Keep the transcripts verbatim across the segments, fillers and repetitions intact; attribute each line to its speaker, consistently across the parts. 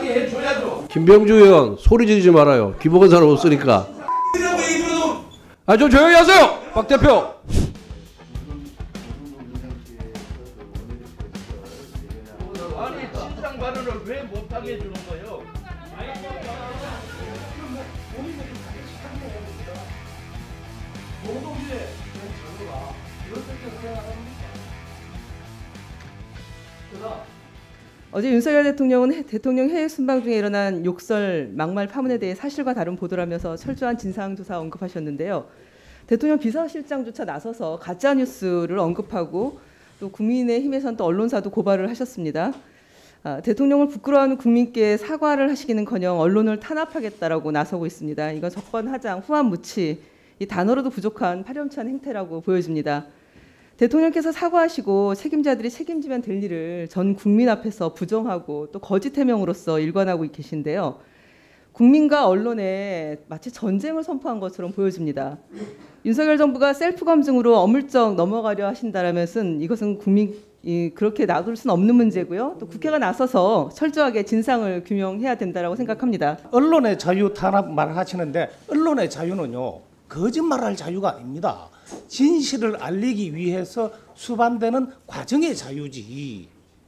Speaker 1: 하게 해줘야죠.
Speaker 2: 김병주 의원 소리 지르지 말아요. 귀먹은 사람 없으니까. 아, 좀 조용히 하세요, 박 대표.
Speaker 1: 아니 진상 발언을 왜 못하게 해주는 거예요?
Speaker 3: 어제 윤석열 대통령은 대통령 해외 순방 중에 일어난 욕설, 막말 파문에 대해 사실과 다른 보도를 하면서 철저한 진상조사 언급하셨는데요. 대통령 비서실장조차 나서서 가짜뉴스를 언급하고 또 국민의힘에서는 또 언론사도 고발을 하셨습니다. 아, 대통령을 부끄러워하는 국민께 사과를 하시기는커녕 언론을 탄압하겠다라고 나서고 있습니다. 이건 적반하장, 후한무치, 이 단어로도 부족한 파렴치한 행태라고 보여집니다. 대통령께서 사과하시고 책임자들이 책임지면 될 일을 전 국민 앞에서 부정하고 또 거짓 해명으로서 일관하고 계신데요. 국민과 언론에 마치 전쟁을 선포한 것처럼 보여집니다. 윤석열 정부가 셀프 검증으로 어물쩍 넘어가려 하신다라면은 이것은 국민이 그렇게 놔둘 수는 없는 문제고요. 또 국회가 나서서 철저하게 진상을 규명해야 된다라고 생각합니다.
Speaker 4: 언론의 자유 탄압 말하시는데 언론의 자유는요, 거짓말할 자유가 아닙니다. 진실을 알리기 위해서 수반되는 과정의 자유지.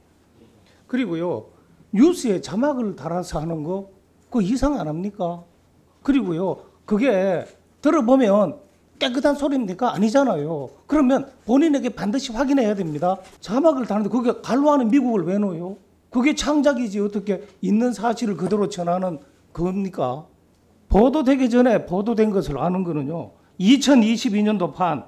Speaker 4: 그리고요, 뉴스에 자막을 달아서 하는 거 그거 이상 안 합니까? 그리고요, 그게 들어보면 깨끗한 소리입니까? 아니잖아요. 그러면 본인에게 반드시 확인해야 됩니다. 자막을 다는데 그게 갈로하는 미국을 왜 넣어요? 그게 창작이지 어떻게 있는 사실을 그대로 전하는 겁니까? 보도되기 전에 보도된 것을 아는 거는요, 이천이십이 년도판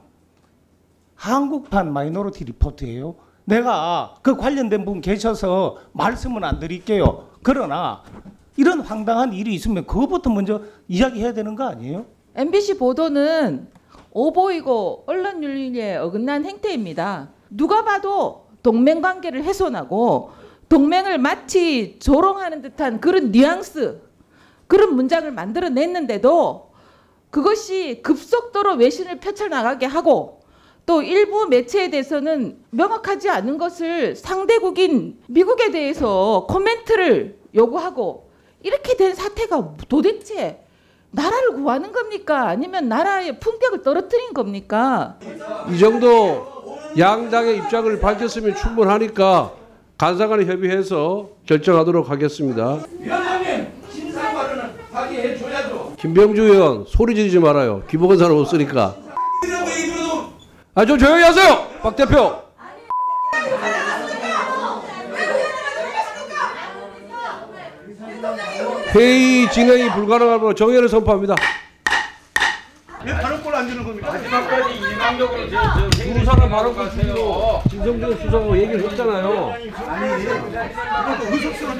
Speaker 4: 한국판 마이너리티 리포트예요. 내가 그 관련된 분 계셔서 말씀은 안 드릴게요. 그러나 이런 황당한 일이 있으면 그것부터 먼저 이야기해야 되는 거 아니에요?
Speaker 5: 엠비씨 보도는 오보이고 언론 윤리에 어긋난 행태입니다. 누가 봐도 동맹관계를 훼손하고 동맹을 마치 조롱하는 듯한 그런 뉘앙스, 그런 문장을 만들어냈는데도 그것이 급속도로 외신을 펼쳐나가게 하고 또 일부 매체에 대해서는 명확하지 않은 것을 상대국인 미국에 대해서 코멘트를 요구하고 이렇게 된 사태가 도대체 나라를 구하는 겁니까? 아니면 나라의 품격을 떨어뜨린 겁니까?
Speaker 2: 이 정도 양당의 입장을 밝혔으면 충분하니까 간사간에 협의해서 결정하도록 하겠습니다.
Speaker 1: 위원장님, 진상 발언은 하게 해줘야죠.
Speaker 2: 김병주 의원 소리 지르지 말아요. 귀먹은 사람 없으니까. 아, 좀 조용히 하세요, 박 대표. 회의 진행이 불가능하므로 정회를 선포합니다.
Speaker 6: 왜 발언권 안 주는 겁니까?
Speaker 1: 마지막까지 일방적으로
Speaker 2: 두 사람 발언권 주기로 진성준 수석하고 얘기를 했잖아요.
Speaker 6: 아니, 이것도 의석수한테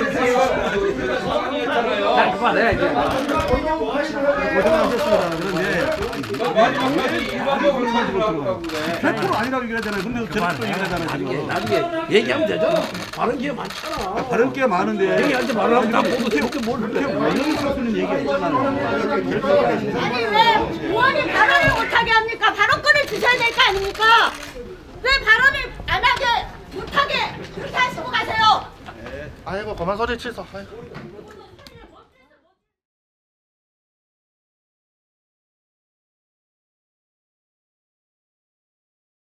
Speaker 2: 나 그만해 이제.
Speaker 6: 고생하셨습니다. 그런데
Speaker 1: 마지막까지 일방적으로 가져가고 그래.
Speaker 6: 백 퍼센트 아니라고 얘기하잖아요. 근데 저는 또 얘기하잖아요. 지금.
Speaker 2: 나중에 얘기하면 되죠. 발언 기회 많잖아.
Speaker 6: 발언 게 많은데
Speaker 2: 얘기할 때 말하면 다 보고
Speaker 6: 이렇게 뭘 그렇게 원영석수는 얘기했잖아요.
Speaker 7: 아니 왜 의원이 발언을 못하게 합니까? 발언권을 주셔야 될 거 아닙니까? 왜 발언을 안 하게 못하게 그렇게 하시고 가세요?
Speaker 8: 아이고 그만 소리 치소. 아이고.